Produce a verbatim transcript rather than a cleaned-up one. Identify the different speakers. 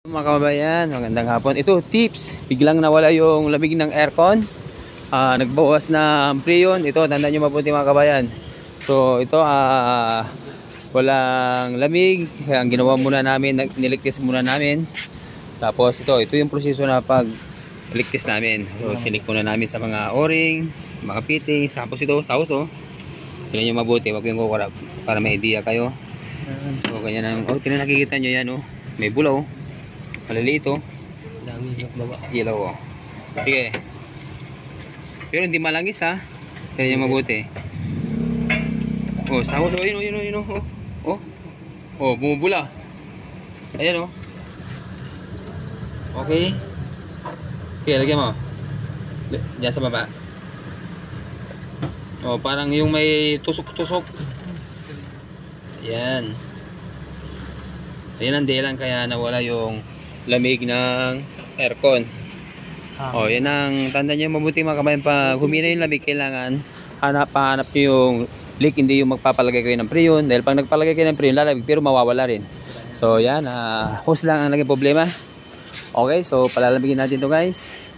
Speaker 1: Mga kababayan, magandang hapon. Ito, tips. Biglang nawala yung lamig ng aircon. Uh, nagbawas na preyon. Ito, tandaan nyo mabuti mga kababayan. So, ito, uh, walang lamig. Kaya ang ginawa muna namin, niligtis muna namin. Tapos, ito, ito yung proseso na pag-ligtis namin. So, tinik muna namin sa mga o-ring, mga fittings. Tapos ito, saus, oh. Tignan nyo mabuti, wag yung kukurap para may idea kayo. So, ganyan ang, oh, tignan nakikita nyo yan, oh. May bulaw. Maliliit, oh.
Speaker 2: Dami baba.
Speaker 1: Ilaw, oh. Sige. Pero hindi malangis, ha. Tignan nyo mabuti. Oh, saus, oh, yun, oh, yun, oh, yun, oh. Oh, oh, bumubula. Ayan, oh. Okay. Sige, lagyan mo. Diyan sa baba. Oh, parang yung may tusok-tusok. Ayan. Ayan ang dahilan kaya nawala yung lamig ng aircon. Ah. Oh, yan ang tanda nyo mabuti mga kabayan. Pag humina yung lamig, kailangan hanap, pahanap nyo yung leak, hindi yung magpapalagay kayo ng preyon. Dahil pag nagpalagay kayo ng preyon, lalamig, pero mawawala rin. So, yan. Uh, hose lang ang naging problema. Okay, so palalamigin natin to guys.